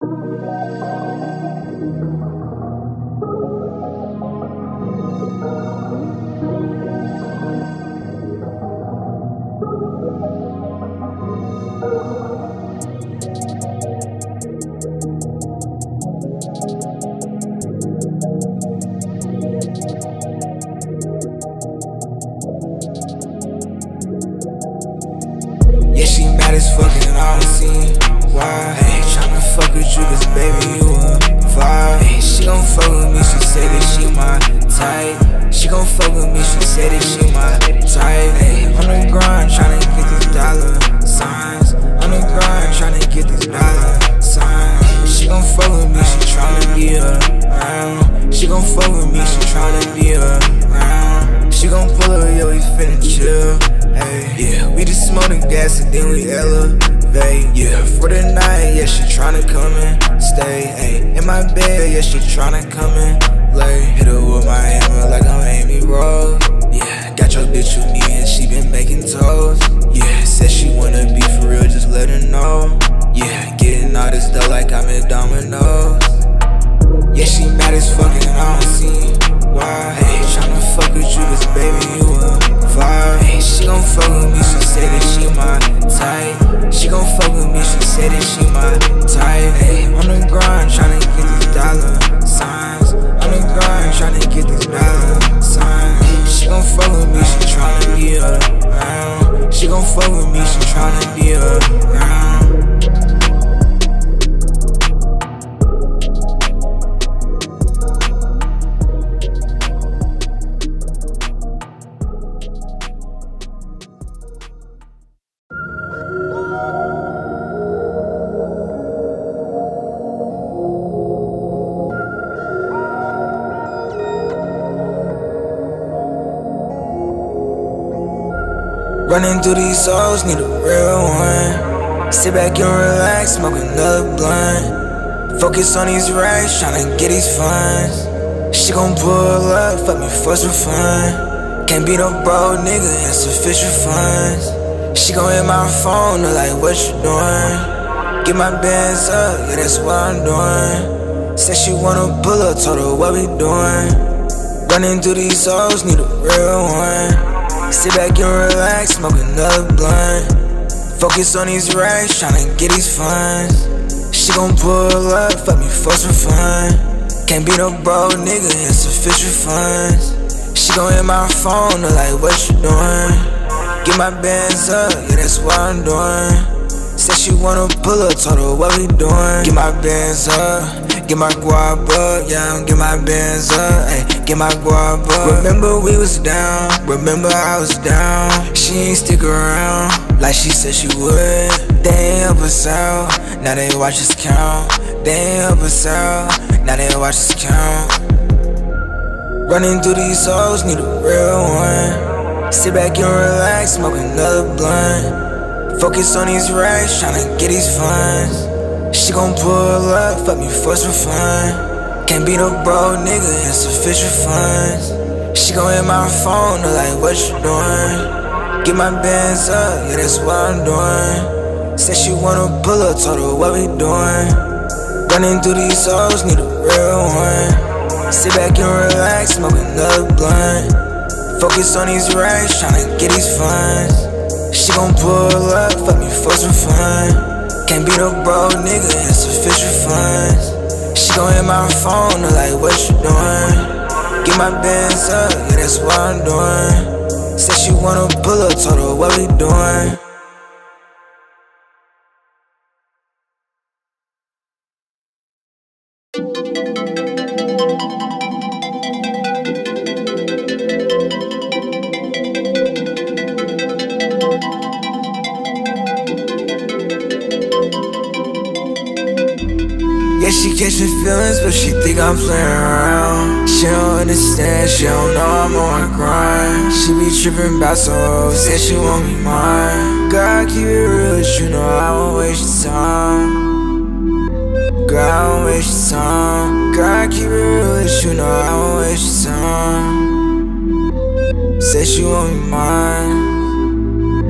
Yeah, she mad as fuck and I don't see why. Ay, tryna fuck with you cause baby you a vibe. Ay, she gon' fuck with me, she say that she my type. She gon' fuck with me, she say that she my type. Ay, on the grind tryna get these dollar signs. On the grind tryna get these dollar signs. She gon' fuck with me, she tryna be around. She gon' fuck with me, she tryna be around. She gon' pull up, yo, we finna chill. Ay, yeah, we just smoke the gas and then we elevate. Yeah, for the night, yeah, she tryna come and stay. Ay, in my bed, yeah, she tryna come and lay. Hit her with my hammer like I'm Amy Rose. Yeah, got your bitch with me and she been making toast. Yeah, said she wanna be for real, just let her know. Yeah, getting all this dough like I'm in Domino's. Yeah, she mad as fuck and I don't see why. Ay, tryna fuck with you cause baby you a vibe. Ay, she gon' fuck with me, she say that she my type. She gon' fuck with me, she say that she my type. Ay, on the grind tryna get these dollar signs. On the grind tryna get these dollar signs. She gon' fuck with me, she tryna be around. She gon' fuck with me, she tryna be around. Running through these souls, need a real one. Sit back and relax, smoke another blunt. Focus on these racks, tryna get these funds. She gon' pull up, fuck me for some fun. Can't be no broke nigga, insufficient funds. She gon' hit my phone, look like what you doing. Get my bands up, yeah that's what I'm doing. Said she wanna pull up, told her what we doing. Running through these souls, need a real one. Sit back and relax, smoke another blunt. Focus on these racks, tryna get these funds. She gon' pull up, fuck me for some fun. Can't be no broke nigga, insufficient funds. She gon' hit my phone, look like what you doing. Get my bands up, yeah that's what I'm doing. Said she wanna pull up, told her what we doing. Get my bands up, get my guap up, yeah, get my bands up, ayy, get my guap up. Remember we was down, remember I was down. She ain't stick around, like she said she would. They ain't help us out, now they watch us count. They ain't help us out, now they watch us count. Running through these souls, need a real one. Sit back and relax, smoke another blunt. Focus on these racks, tryna get these funds. She gon' pull up, fuck me for some fun. Can't be no broke nigga, insufficient funds. She gon' hit my phone, look like what you doing. Get my bands up, yeah that's what I'm doing. Said she wanna pull up, told her what we doing. Running through these souls, need a real one. Sit back and relax, smoke another blunt. Focus on these racks, tryna get these funds. She gon' pull up, fuck me for some fun. Can't be no broke nigga, insufficient funds. She gon' hit my phone, look like what you doing. Get my bands up, yeah that's what I'm doing. Said she wanna pull up, told her what we doing. Yeah, she catchin' feelings, but she think I'm playing around. She don't understand, she don't know I'm on my grind. She be trippin' about some hoes, said she want me mine. Girl, keep it real, you know I won't waste your time. Girl, I won't waste your time. Girl, keep it real, you know I won't waste your time. Said she want me mine.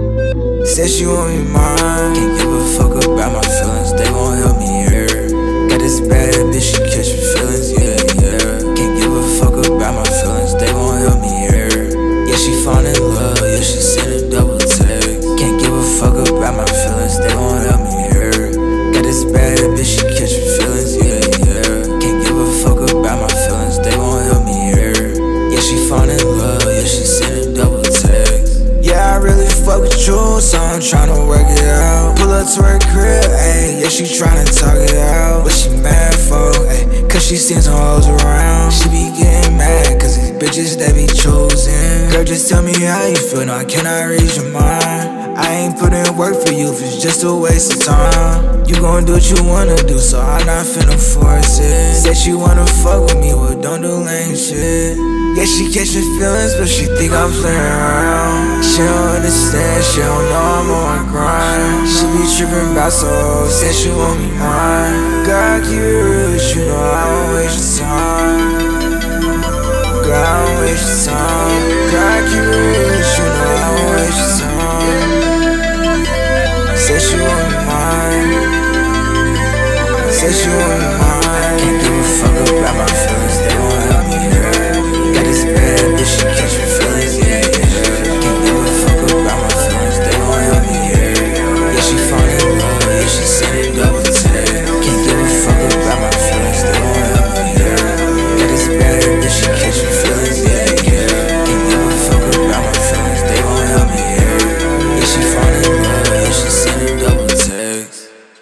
Said she want me mine. Can't give a fuck about my feelings, they won't help me here. this bad bitch, she catchin' feelings, yeah, yeah. Can't give a fuck about my feelings, they won't help me here. Yeah, she fall in love, yeah, she send a double text. Can't give a fuck about my feelings, they won't help me here. Got this bad bitch, she catchin' feelings, yeah, yeah. Can't give a fuck about my feelings, they won't help me here. Yeah, she fall in love, yeah, she send a double text. Yeah, I really fuck with you, so I'm tryna work it out. Pull up to her crib, ayy, yeah, she tryna talk it out. What she mad for, ayy, cause she seen some hoes around. She be getting mad, cause these bitches, they be chosen. Girl, just tell me how you feel, no, I cannot read your mind. I ain't put in work for you if it's just a waste of time. You gon' do what you wanna do, so I'm not finna force it. Said she wanna fuck with me, well, don't do lame shit. Yeah, she catchin' feelings, but she think I'm playing around. She don't understand, she don't know I'm on my grind. She be trippin' about some hoes, said she want me mine. Girl, I keep it real, you know I don't waste your time. Girl, I don't waste your time. Girl, I keep it real, you know I don't waste your time. Said she want me mine. Said she want me mine. Can't give a fuck about my feelings, they won't help me here. Got this bad bitch, she catchin' feelings, yeah, yeah. Can't give a fuck about my feelings, they won't help me here. Yeah, she fall in love, yeah, she send a double text. Can't give a fuck about my feelings, they won't help me here. Got this bad bitch, she catchin' feelings, yeah, yeah. Can't give a fuck about my feelings, they won't help me here. Yeah, she fall in love, yeah, she send a double text.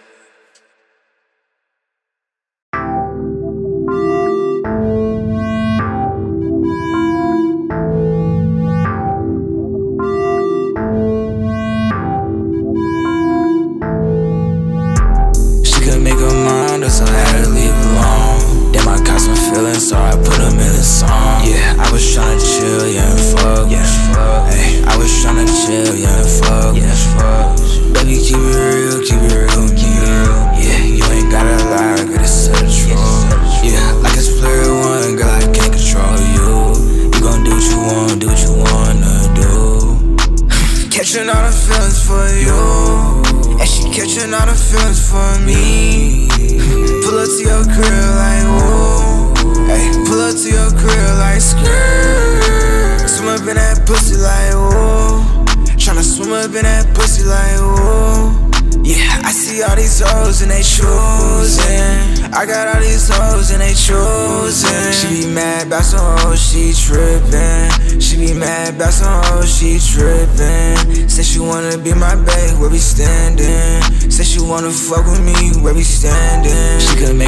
So I had to leave alone. Damn, I caught some feelings, so I put them in a song. Yeah, I was tryna chill, yeah, and fuck. Hey, I was tryna chill, yeah, and fuck. Baby, keep it real, keep it real, keep it real. Yeah, you ain't gotta lie, I gotta set a truth. Yeah, like it's player one, girl, I can't control you. You gon' do what you want, do what you wanna do. Catching all the feelings for you, and she catching all the feelings for me. Pull up to your crib like whoa, ay, pull up to your crib like skirt. Swim up in that pussy like whoa, tryna swim up in that pussy like whoa. Yeah, I see all these hoes and they choosing. I got all these hoes and they choosing. She be mad about some hoes, she trippin'. She be mad about some hoes, she trippin'. Said she wanna be my babe, where we standin'. Said she wanna fuck with me, where we standin'. She could